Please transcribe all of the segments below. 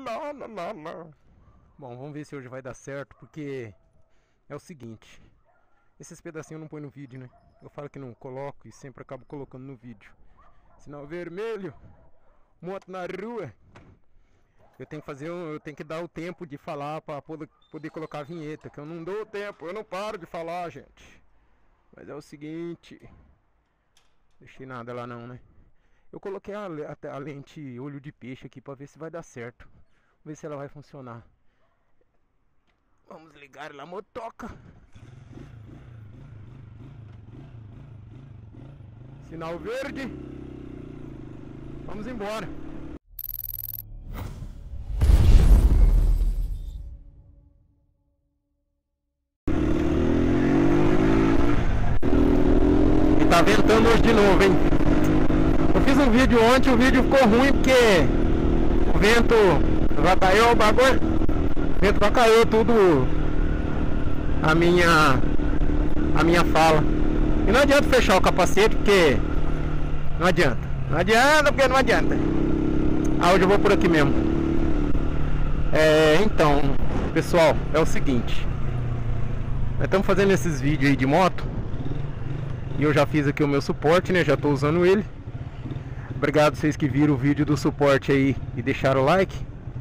Lá, lá, lá, lá. Bom, vamos ver se hoje vai dar certo, porque é o seguinte. Esses pedacinhos eu não ponho no vídeo, né? Eu falo que não coloco e sempre acabo colocando no vídeo. Sinal vermelho, moto na rua. Eu tenho que fazer, eu tenho que dar o tempo de falar para poder colocar a vinheta, que eu não dou tempo, eu não paro de falar, gente. Mas é o seguinte, deixei nada lá não, né? Eu coloquei a lente olho de peixe aqui para ver se vai dar certo. Vamos ver se ela vai funcionar. Vamos ligar a motoca. Sinal verde. Vamos embora. E tá ventando hoje de novo, hein? Eu fiz um vídeo ontem, o vídeo ficou ruim porque o vento vacaiou o bagulho. O vento vacaiou tudo a minha fala. E não adianta fechar o capacete porque não adianta. Não adianta porque não adianta. Ah, hoje eu vou por aqui mesmo. Então, pessoal, é o seguinte. Nós estamos fazendo esses vídeos aí de moto. E eu já fiz aqui o meu suporte, né? Já estou usando ele. Obrigado vocês que viram o vídeo do suporte aí e deixaram o like.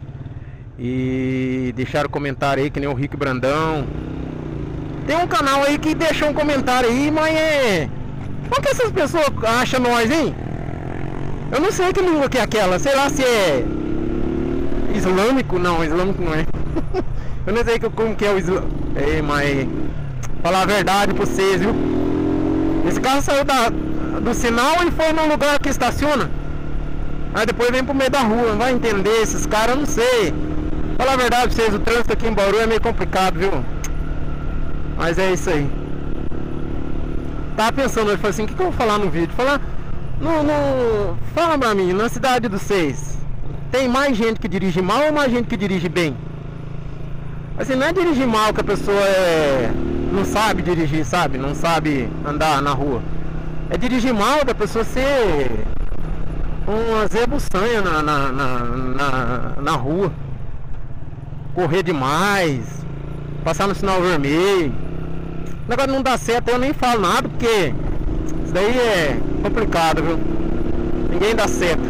E deixaram comentário aí, que nem o Rick Brandão. Tem um canal aí que deixou um comentário aí, mas como que essas pessoas acham nós, hein? Eu não sei que língua que é aquela. Sei lá se é islâmico. Não, islâmico não é. Eu não sei como que é o islâmico. Mas falar a verdade pra vocês, viu? Esse carro saiu do sinal e foi num lugar que estaciona. Aí depois vem pro meio da rua. Não vai entender esses caras, eu não sei. Falar a verdade pra vocês, o trânsito aqui em Bauru é meio complicado, viu? Mas é isso aí. Tava pensando, eu falei assim, o que eu vou falar no vídeo? Falar, fala pra mim, na cidade dos vocês, tem mais gente que dirige mal ou mais gente que dirige bem? Assim, não é dirigir mal que a pessoa não sabe dirigir, sabe? Não sabe andar na rua. É dirigir mal da pessoa ser uma zebuçanha na rua. Correr demais, passar no sinal vermelho. O negócio não dá certo, eu nem falo nada, porque isso daí é complicado, viu? Ninguém dá certo.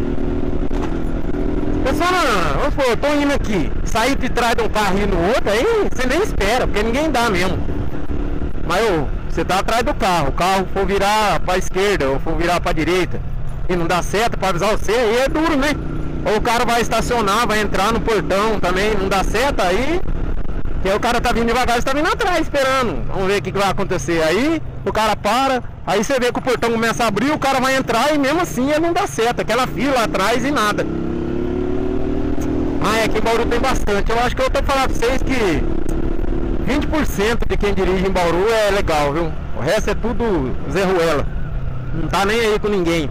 Pessoal, vamos supor, eu tô indo aqui, sair de trás de um carro e no outro, aí você nem espera, porque ninguém dá mesmo. Mas você tá atrás do carro, o carro for virar pra esquerda ou for virar pra direita e não dá certo pra avisar você, aí é duro, né? Ou o cara vai estacionar, vai entrar no portão também, não dá certo, aí que aí o cara tá vindo devagar, você tá vindo atrás esperando. Vamos ver o que vai acontecer. Aí o cara para, aí você vê que o portão começa a abrir, o cara vai entrar e mesmo assim ele não dá certo. Aquela fila atrás e nada. Aqui em Bauru tem bastante. Eu acho que eu tô falando pra vocês que 20% de quem dirige em Bauru é legal, viu? O resto é tudo Zé Ruela. Não tá nem aí com ninguém.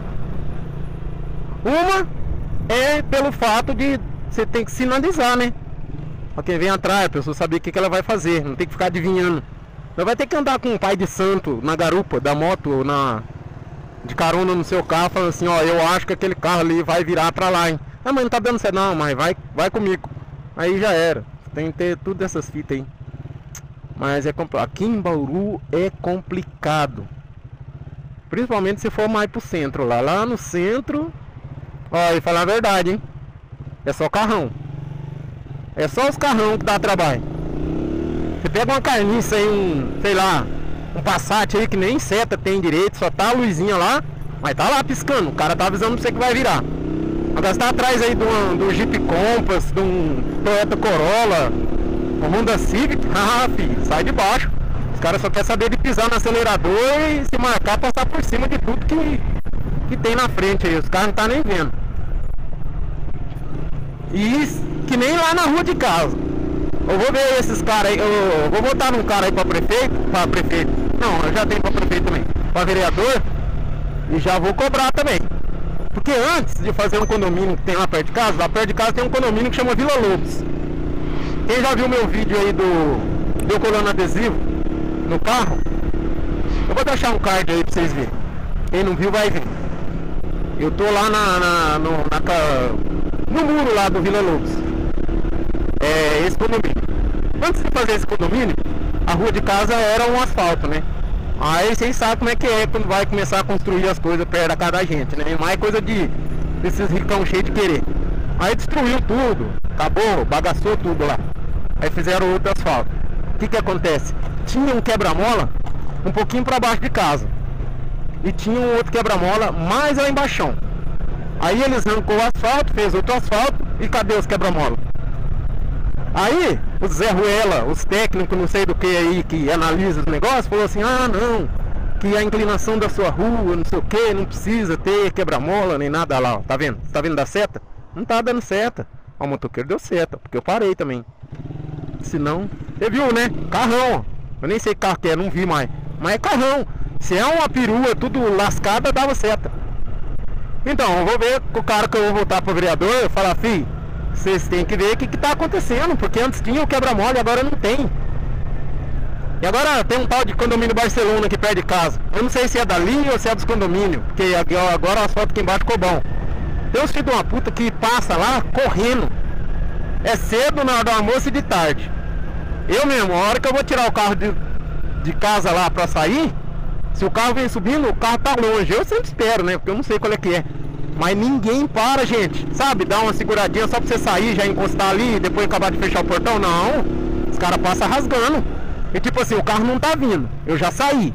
Uma é pelo fato de você ter que sinalizar, né? Pra quem vem atrás, a pessoa saber o que ela vai fazer. Não tem que ficar adivinhando. Não vai ter que andar com um pai de santo na garupa da moto ou de carona no seu carro, falando assim, ó, eu acho que aquele carro ali vai virar pra lá, hein? Ah, mas não tá dando certo não, mas vai comigo. Aí já era. Tem que ter tudo essas fitas aí. Mas aqui em Bauru é complicado. Principalmente se for mais pro centro lá. Lá no centro, ó, e falar a verdade, hein? É só carrão. É só os carrão que dá trabalho. Você pega uma carniça aí, sei lá, um Passat aí que nem seta tem direito, só tá a luzinha lá, mas tá lá piscando, o cara tá avisando pra você que vai virar. Agora você tá atrás aí do Jeep Compass, de um Toyota Corolla, um Honda Civic, filho, sai de baixo. Os caras só querem saber de pisar no acelerador e se marcar, passar por cima de tudo que tem na frente aí, os caras não tá nem vendo. E que nem lá na rua de casa. Eu vou ver esses caras aí, eu vou botar num cara aí pra prefeito. Não, eu já tenho pra prefeito também. Pra vereador. E já vou cobrar também. Porque antes de fazer um condomínio que tem lá perto de casa tem um condomínio que chama Vila Lobos. Quem já viu meu vídeo aí do colando adesivo no carro, eu vou deixar um card aí pra vocês verem. Quem não viu vai ver. Eu tô lá no muro lá do Vila Lobos. esse condomínio. Antes de fazer esse condomínio, a rua de casa era um asfalto, né? Aí vocês sabem como é que é quando vai começar a construir as coisas perto da casa da gente, né? Mais coisa desses ricão cheios de querer. Aí destruiu tudo, acabou, bagaçou tudo lá. Aí fizeram outro asfalto. O que acontece? Tinha um quebra-mola um pouquinho para baixo de casa. E tinha um outro quebra-mola mais lá embaixo. Aí eles arrancou o asfalto, fez outro asfalto e cadê os quebra-mola? Aí o Zé Ruela, os técnicos não sei do que aí que analisa os negócios, falou assim, ah não, que a inclinação da sua rua, não sei o que, não precisa ter quebra-mola nem nada lá, ó. Tá vendo? Tá vendo da seta? Não tá dando seta. Ó, o motoqueiro deu seta, porque eu parei também. Senão, você viu, né? Carrão, ó. Eu nem sei que carro que é, não vi mais. Mas é carrão. Se é uma perua tudo lascada, dava seta. Então, eu vou ver com o cara que eu vou voltar pro vereador, eu falar, filho, vocês têm que ver o que tá acontecendo, porque antes tinha o quebra-mola e agora não tem. E agora tem um tal de condomínio Barcelona aqui perto de casa. Eu não sei se é dali ou se é dos condomínios, porque agora o asfalto aqui embaixo ficou bom. Tem uns filhos de uma puta que passa lá correndo. É cedo, na hora do almoço e de tarde. Eu mesmo, a hora que eu vou tirar o carro de casa lá pra sair, se o carro vem subindo, o carro tá longe. Eu sempre espero, né? Porque eu não sei qual é que é. Mas ninguém para, gente. Sabe? Dá uma seguradinha só pra você sair, já encostar ali e depois acabar de fechar o portão. Não. Os caras passam rasgando. E tipo assim, o carro não tá vindo. Eu já saí.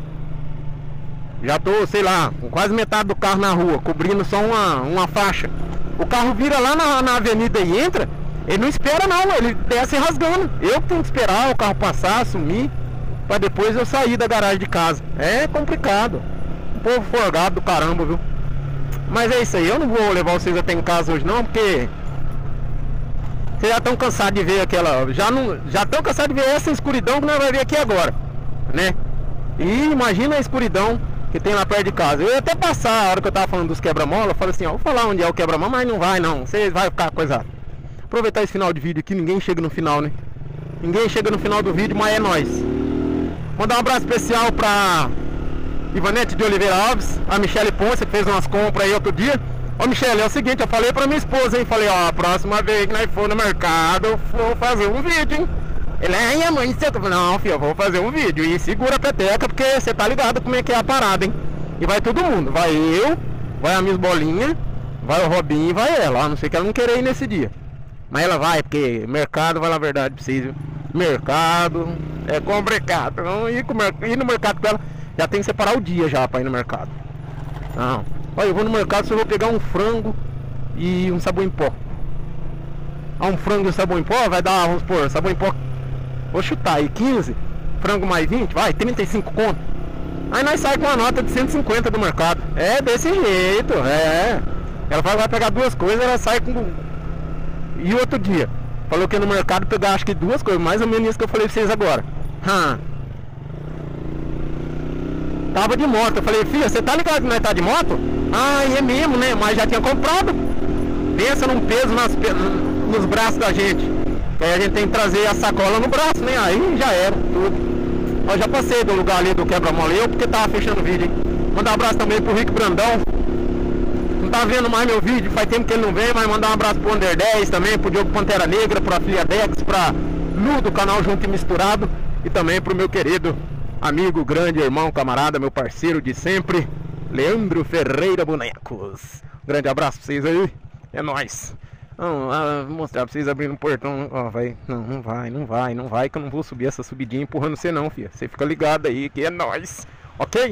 Já tô, sei lá, com quase metade do carro na rua, cobrindo só uma faixa. O carro vira lá na avenida e entra. Ele não espera não, ele desce rasgando. Eu que tenho que esperar o carro passar, sumir, pra depois eu sair da garagem de casa. É complicado. Um povo forgado do caramba, viu? Mas é isso aí, eu não vou levar vocês até em casa hoje não, porque vocês já estão cansados de ver aquela... Já estão cansados de ver essa escuridão que nós vamos ver aqui agora, né? E imagina a escuridão que tem lá perto de casa. Eu ia até passar a hora que eu tava falando dos quebra-mola, eu falei assim, ó, vou falar onde é o quebra-mola, mas não vai não, vocês vão ficar coisado. Aproveitar esse final de vídeo aqui, ninguém chega no final, né? Ninguém chega no final do vídeo, mas é nóis. Mandar um abraço especial pra Ivanete de Oliveira Alves, a Michele Ponce, que fez umas compras aí outro dia. Ô Michele, é o seguinte, eu falei pra minha esposa, hein? Falei, ó, a próxima vez que nós for no mercado, eu vou fazer um vídeo, hein? Ele, ai mãe, você tá... Não, filho, eu vou fazer um vídeo. E segura a peteca, porque você tá ligado como é que é a parada, hein? E vai todo mundo, vai eu, vai a Miss Bolinha, vai o Robinho e vai ela. A não ser que ela não queira ir nesse dia. Mas ela vai, porque mercado, vai na verdade pra vocês, viu? Mercado é complicado. Não ir no mercado com ela, já tem que separar o dia já pra ir no mercado. Não. Olha, eu vou no mercado, só vou pegar um frango e um sabão em pó. Um frango e um sabão em pó vai dar, vamos supor, sabão em pó, vou chutar aí, 15, frango mais 20, vai, 35 conto. Aí nós sai com uma nota de 150 do mercado. É desse jeito, é. Ela vai pegar duas coisas, ela sai com... E outro dia, falou que ia no mercado pegar acho que duas coisas, mais ou menos isso que eu falei pra vocês agora. Tava de moto, eu falei, filha, você tá ligado que nós tá de moto? Ah, é mesmo, né? Mas já tinha comprado. Pensa num peso nos braços da gente. Que aí a gente tem que trazer a sacola no braço, né? Aí já era, tudo. Eu já passei do lugar ali do quebra-mola, eu porque tava fechando o vídeo, hein? Mandar um abraço também pro Rick Brandão. Não tá vendo mais meu vídeo, faz tempo que ele não vem, mas mandar um abraço pro Under 10 também, pro Diogo Pantera Negra, pro Afiliadex, pra Lu do canal Junto e Misturado. E também pro meu querido amigo, grande irmão, camarada, meu parceiro de sempre, Leandro Ferreira Bonecos. Grande abraço pra vocês aí, é nóis. Vou mostrar pra vocês abrindo o portão. Ó, vai. Não vai, que eu não vou subir essa subidinha empurrando você não, filha. Você fica ligado aí que é nóis. Ok?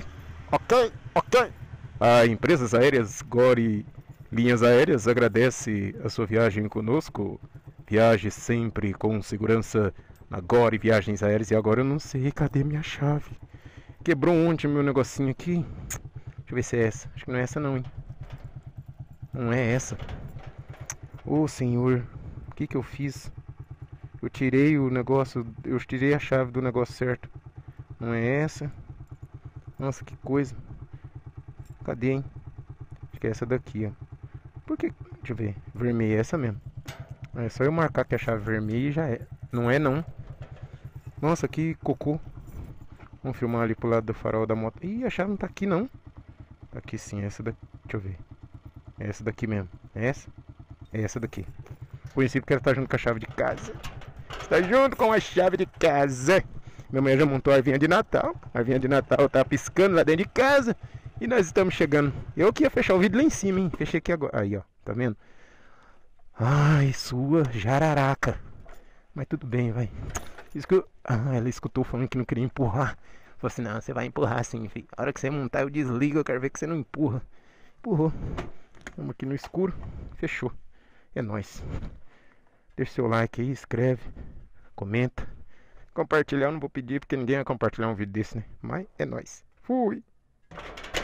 A Empresas Aéreas Gore Linhas Aéreas agradece a sua viagem conosco. Viaje sempre com segurança na Gore Viagens Aéreas. E agora eu não sei, cadê minha chave? Quebrou ontem meu negocinho aqui. Deixa eu ver se é essa. Acho que não é essa não, hein? Não é essa. Ô senhor, o que eu fiz? Eu tirei o negócio, eu tirei a chave do negócio certo. Não é essa. Nossa, que coisa. Cadê, hein? Acho que é essa daqui, ó. Por que? Deixa eu ver. Vermelha, é essa mesmo. É só eu marcar que a chave vermelha e já é. Não é não. Nossa, que cocô. Vamos filmar ali pro lado do farol da moto. Ih, a chave não tá aqui não. Tá aqui sim, essa daqui. Deixa eu ver. É essa daqui mesmo. É essa? É essa daqui. Conheci porque ela tá junto com a chave de casa. Tá junto com a chave de casa. Minha mãe já montou a arvinha de Natal. A arvinha de Natal tá piscando lá dentro de casa. E nós estamos chegando. Eu que ia fechar o vidro lá em cima, hein? Fechei aqui agora. Aí, ó. Tá vendo? Ai, sua jararaca. Mas tudo bem, vai. Ela escutou falando que não queria empurrar. Falou assim, não, você vai empurrar sim, filho. A hora que você montar eu desligo, eu quero ver que você não empurra. Empurrou. Vamos aqui no escuro. Fechou. É nóis. Deixa seu like aí, escreve, comenta. Compartilhar eu não vou pedir porque ninguém vai compartilhar um vídeo desse, né? Mas é nóis. Fui!